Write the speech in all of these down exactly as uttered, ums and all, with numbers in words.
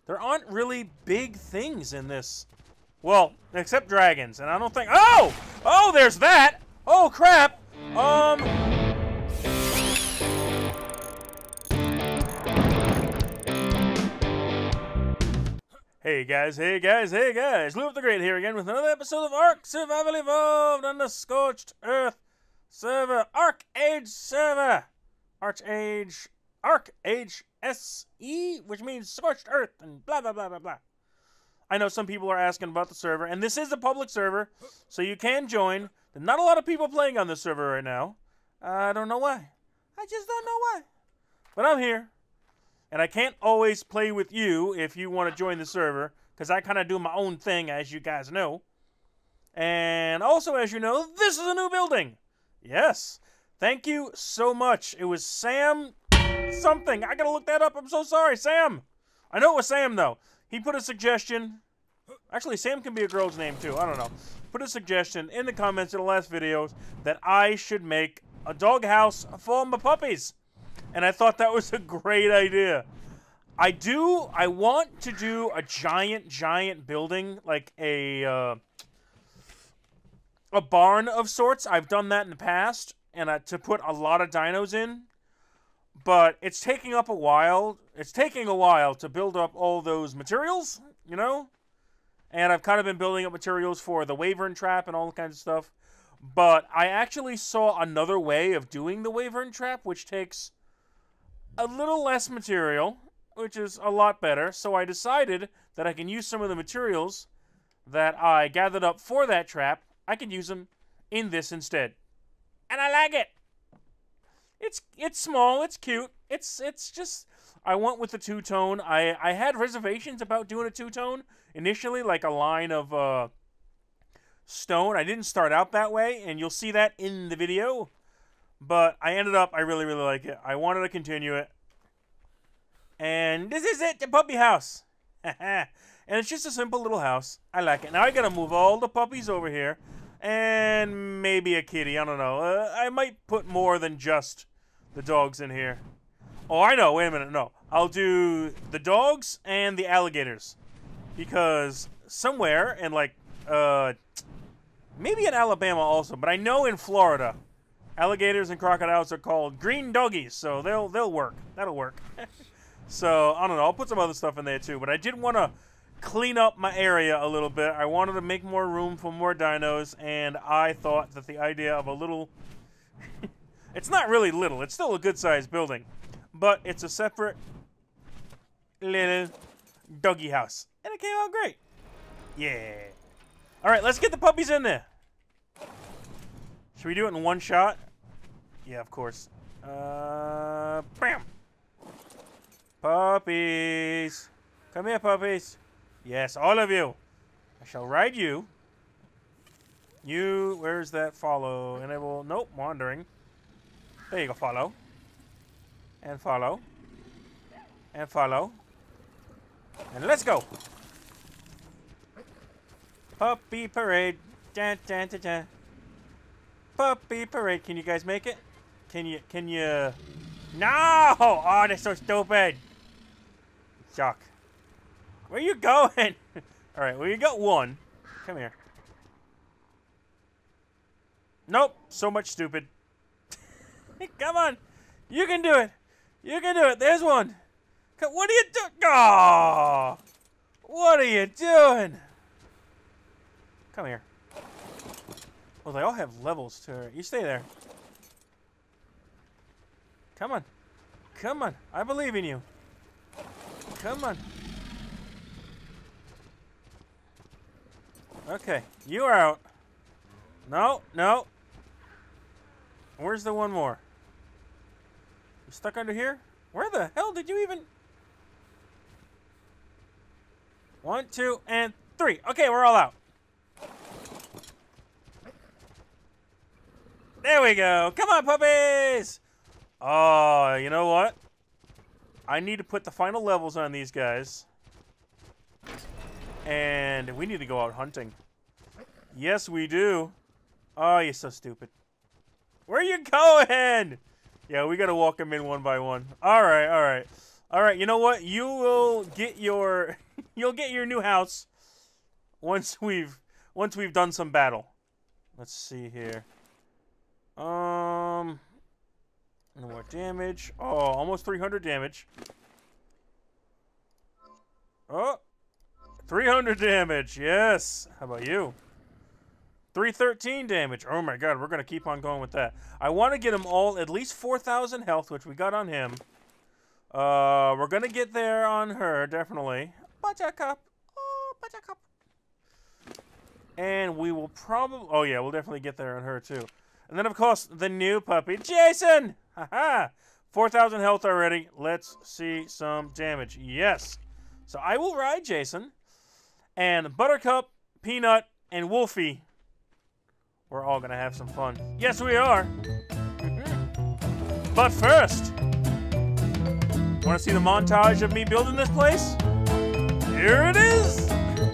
there aren't really big things in this. Well, except dragons, and I don't think... Oh! Oh, there's that! Oh, crap! Um... Hey guys, hey guys, hey guys! Luap the Great here again with another episode of Ark Survival Evolved on the Scorched Earth server. Ark Age server! Arch Age... Ark Age S E, which means Scorched Earth, and blah, blah, blah, blah, blah. I know some people are asking about the server, and this is a public server, so you can join. There's not a lot of people playing on this server right now. Uh, I don't know why. I just don't know why. But I'm here. And I can't always play with you if you want to join the server, because I kind of do my own thing, as you guys know. And also, as you know, this is a new building. Yes. Thank you so much. It was Sam something. I gotta look that up. I'm so sorry, Sam. I know it was Sam, though. He put a suggestion. Actually, Sam can be a girl's name, too. I don't know. Put a suggestion in the comments of the last videos that I should make a doghouse for my puppies. And I thought that was a great idea. I do, I want to do a giant, giant building, like a, uh, a barn of sorts. I've done that in the past, and uh, to put a lot of dinos in. But it's taking up a while. It's taking a while to build up all those materials, you know? And I've kind of been building up materials for the Wyvern Trap and all kinds of stuff. But I actually saw another way of doing the Wyvern Trap, which takes a little less material, which is a lot better. So I decided that I can use some of the materials that I gathered up for that trap. I can use them in this instead. And I like it. It's it's small, it's cute. It's it's just I went with the two-tone. I I had reservations about doing a two-tone initially, like a line of uh stone. I didn't start out that way, and you'll see that in the video. But I ended up, I really, really like it. I wanted to continue it. And this is it, the puppy house. And it's just a simple little house. I like it. Now I gotta move all the puppies over here. And maybe a kitty, I don't know. Uh, I might put more than just the dogs in here. Oh, I know, wait a minute, no. I'll do the dogs and the alligators. Because somewhere in like, uh, maybe in Alabama also, but I know in Florida, alligators and crocodiles are called green doggies, so they'll they'll work. That'll work. So, I don't know, I'll put some other stuff in there too, but I did want to clean up my area a little bit. I wanted to make more room for more dinos, and I thought that the idea of a little... It's not really little, it's still a good-sized building, but it's a separate little doggy house, and it came out great. Yeah. Alright, let's get the puppies in there. Should we do it in one shot? Yeah, of course. Uh, bam! Puppies! Come here, puppies. Yes, all of you. I shall ride you. You, where's that follow? Enable, nope, wandering. There you go, follow. And follow. And follow. And let's go. Puppy parade. Dun, dun, dun, dun. Puppy parade. Can you guys make it? Can you, can you? No! Oh, they're so stupid. Shock. Where you going? Alright, well, you got one. Come here. Nope. So much stupid. Come on. You can do it. You can do it. There's one. What are you doing? Oh! What are you doing? Come here. Well, they all have levels to it. You stay there. Come on. Come on. I believe in you. Come on. Okay, you are out. No, no. Where's the one more? You stuck under here? Where the hell did you even... One, two, and three. Okay, we're all out. There we go. Come on, puppies! Oh, you know what? I need to put the final levels on these guys. And we need to go out hunting. Yes, we do. Oh, you're so stupid. Where are you going? Yeah, we gotta walk them in one by one. Alright, alright. All right, you know what? You will get your you'll get your new house once we've once we've done some battle. Let's see here. Um, no more damage. Oh, almost three hundred damage. Oh, three hundred damage. Yes. How about you? three thirteen damage. Oh my god, we're going to keep on going with that. I want to get them all at least four thousand health, which we got on him. Uh, we're going to get there on her, definitely. Buttercup. Oh, Buttercup. And we will probably... Oh, yeah, we'll definitely get there on her, too. And then, of course, the new puppy, Jason! Haha! four thousand health already. Let's see some damage. Yes. So I will ride Jason. And Buttercup, Peanut, and Wolfie. We're all going to have some fun. Yes, we are. But first... Want to see the montage of me building this place? Here it is!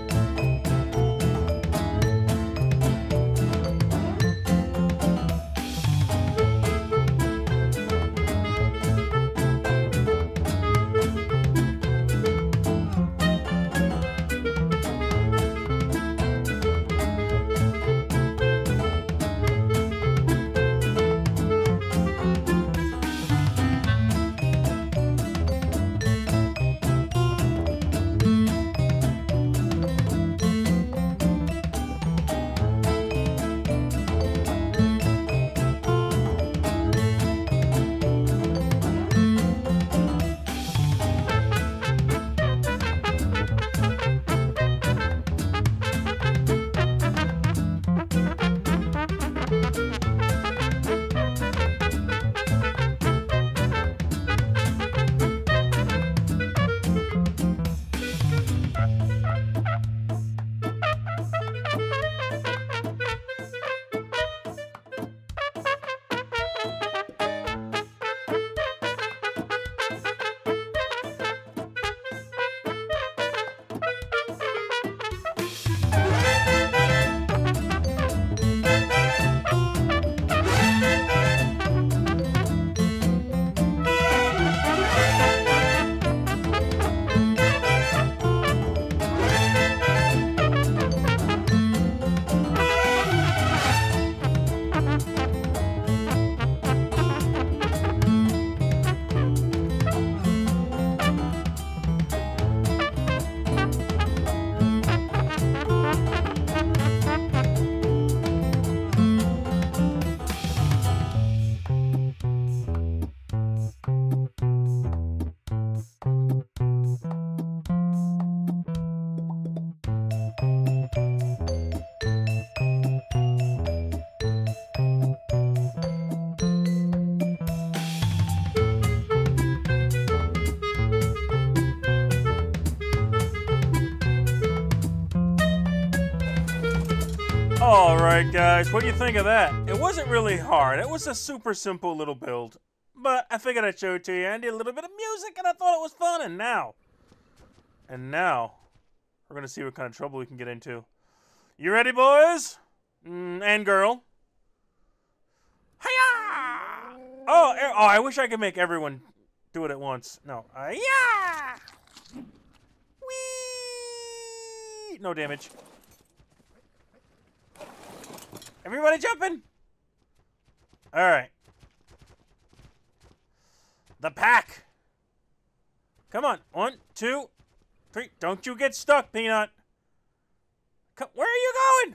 Alright guys, what do you think of that? It wasn't really hard. It was a super simple little build. But I figured I'd show it to you. I did a little bit of music and I thought it was fun. And now, and now, we're going to see what kind of trouble we can get into. You ready, boys? Mm, and girl. Hiya! Oh, oh, I wish I could make everyone do it at once. No. Uh, yeah! Whee! No damage. Everybody jumping! Alright. The pack! Come on. One, two, three. Don't you get stuck, Peanut. Come, where are you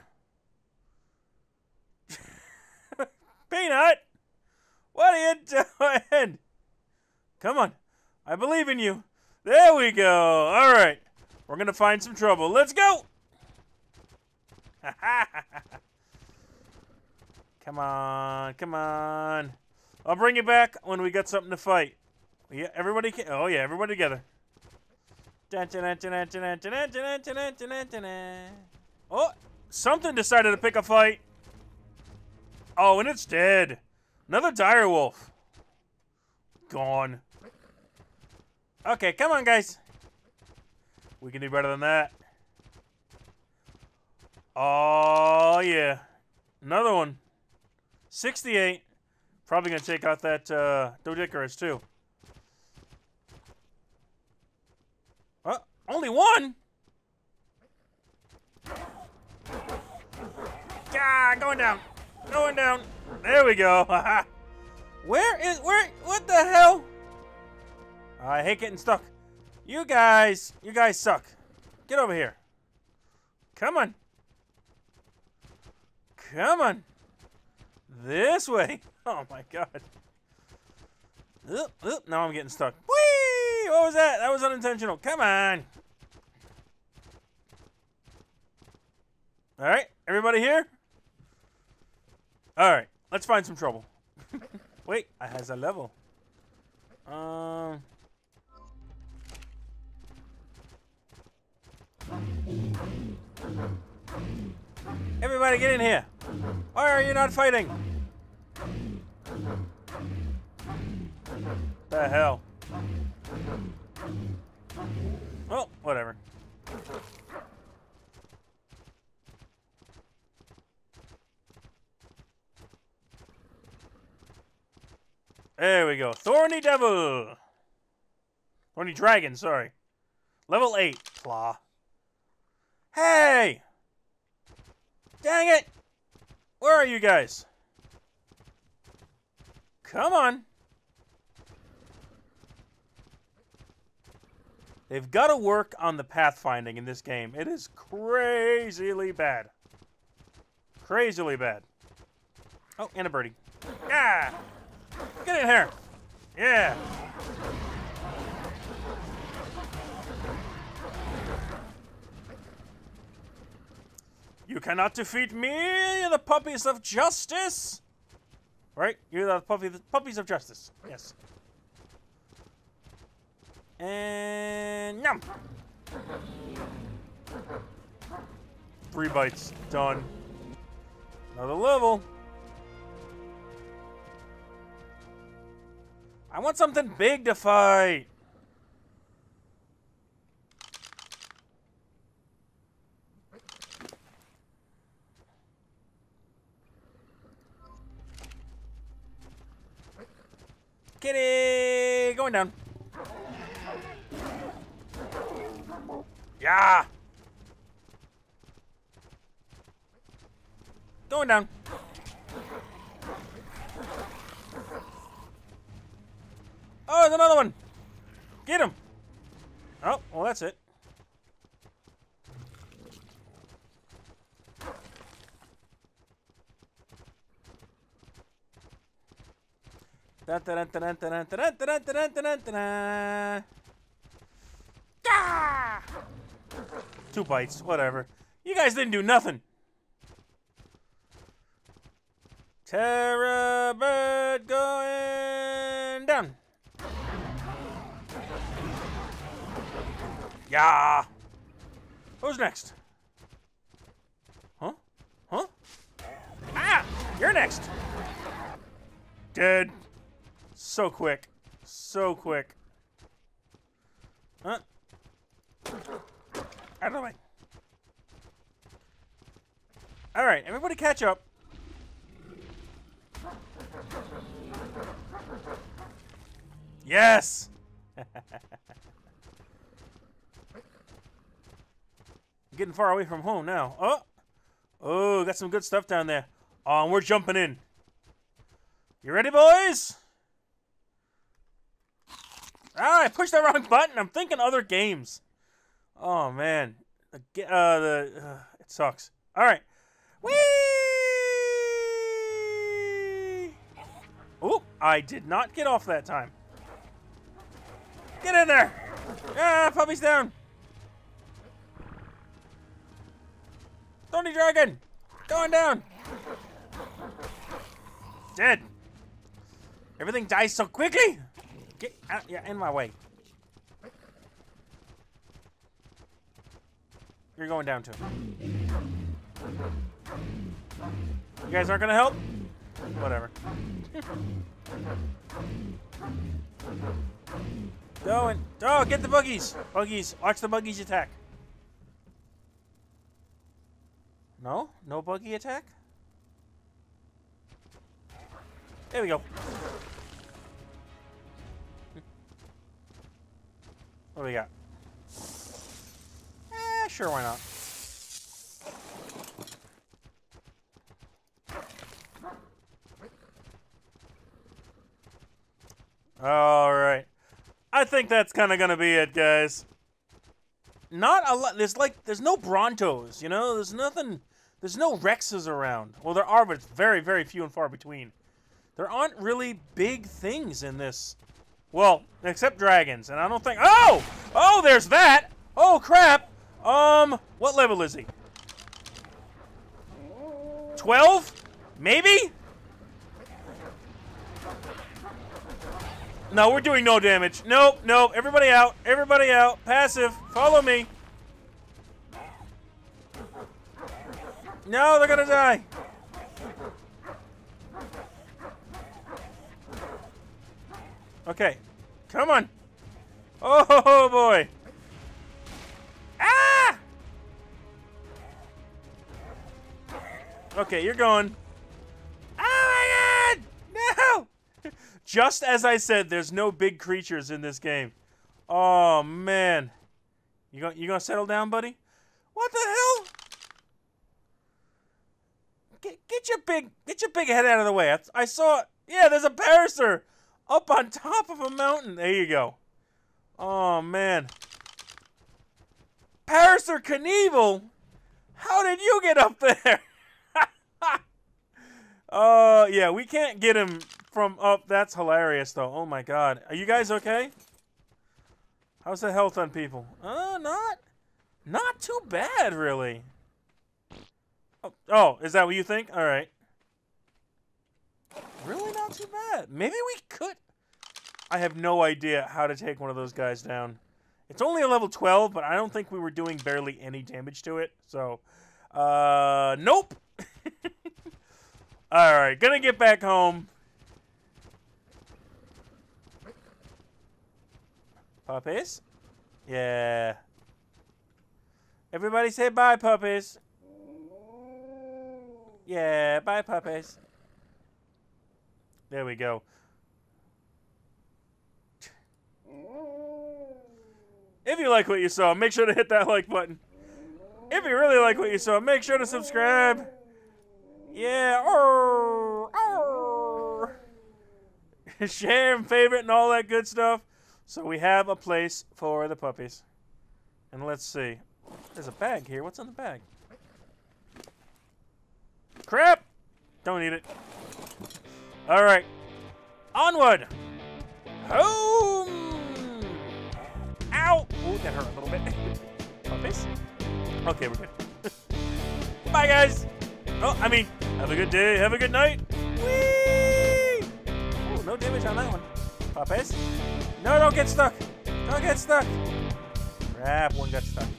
going? Peanut! What are you doing? Come on. I believe in you. There we go. Alright. We're going to find some trouble. Let's go! Come on, come on. I'll bring you back when we got something to fight. Yeah, everybody can. Oh, yeah, everybody together. Oh, something decided to pick a fight. Oh, and it's dead. Another dire wolf. Gone. Okay, come on, guys. We can do better than that. Oh, yeah. Another one. sixty-eight. Probably going to take out that uh, Dodicarus, too. Only one? Ah, going down. Going down. There we go. Where is, where, what the hell? I hate getting stuck. You guys, you guys suck. Get over here. Come on. Come on. This way. Oh my god. Oop, oop, now I'm getting stuck. Whee! What was that? That was unintentional. Come on. Alright, everybody here? Alright, let's find some trouble. Wait, I has a level. Um... Everybody get in here. Why are you not fighting? The hell? Well, whatever. There we go. Thorny Devil. Thorny Dragon, sorry. Level eight. Claw. Hey! Dang it! Where are you guys? Come on. They've got to work on the pathfinding in this game. It is crazily bad. Crazily bad. Oh, and a birdie. Yeah! Get in here! Yeah! You cannot defeat me, the puppies of justice! Right? You're the puppy, the puppies of justice. Yes. And... Yum! Three bites. Done. Another level. I want something big to fight. Kitty! Going down. Yeah! Going down. Oh, there's another one. Get him. Oh, well, that's it. Ah! Two bites, whatever. You guys didn't do nothing. Terra bird going down. Yeah. Who's next? Huh? Huh? Ah! You're next. Dead. So quick. So quick. Huh? Out of the way. Alright, everybody catch up. Yes! I'm getting far away from home now. Oh! Oh, got some good stuff down there. Oh, and we're jumping in. You ready, boys? Ah, I pushed the wrong button. I'm thinking other games. Oh, man. The, uh, the, uh, it sucks. All right. Whee! Oh, I did not get off that time. Get in there. Ah, puppy's down. Thorny Dragon. Going down. Dead. Everything dies so quickly. Get out, yeah, in my way. You're going down too. You guys aren't gonna help? Whatever. Going. Oh, get the buggies. Buggies. Watch the buggies attack. No? No buggy attack? There we go. What do we got? sure, why not? All right. I think that's kind of going to be it, guys. Not a lot. There's like, there's no Brontos, you know? There's nothing, there's no Rexes around. Well, there are, but it's very, very few and far between. There aren't really big things in this. Well, except dragons, and I don't think... Oh! Oh, there's that! Oh, crap! Um, what level is he? twelve? Maybe? No, we're doing no damage. Nope, nope. Everybody out. Everybody out. Passive. Follow me. No, they're gonna die. Okay, come on. Oh, boy. Ah! Okay, you're going. Oh, my God! No! Just as I said, there's no big creatures in this game. Oh, man. You go, you gonna settle down, buddy? What the hell? Get, get your big, get your big head out of the way. I, I saw, yeah, there's a Parasaur up on top of a mountain. There you go. Oh, man. Parasaur Knievel? How did you get up there? Oh, uh, yeah, we can't get him from up. That's hilarious, though. Oh, my God. Are you guys okay? How's the health on people? Uh, not, not too bad, really. Oh, oh, is that what you think? All right. Really not too bad. Maybe we could. I have no idea how to take one of those guys down. It's only a level twelve, but I don't think we were doing barely any damage to it. So, uh, nope. All right, gonna get back home. Puppies? Yeah. Everybody say bye, puppies. Yeah, bye, puppies. There we go. If you like what you saw, make sure to hit that like button. If you really like what you saw, make sure to subscribe. Yeah. Arr, arr. Share and favorite and all that good stuff. So we have a place for the puppies. And let's see. There's a bag here. What's in the bag? Crap! Don't eat it. All right. Onward. Home. Ow! Ooh, that hurt a little bit. Puppies? Okay, we're good. Bye, guys. Oh, I mean, have a good day. Have a good night. Whee! Oh, no damage on that one. Puppies? No, don't get stuck. Don't get stuck. Crap, one got stuck.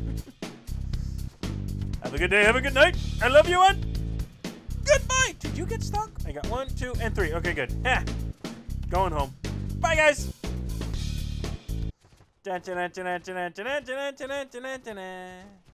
Have a good day. Have a good night. I love you, one. Goodbye. Did you get stuck? I got one, two, and three. Okay, good. Ha! Going home. Bye, guys. Dun, dun, dun, dun, dun, dun, dun, dun, dun, dun, dun, dun, dun.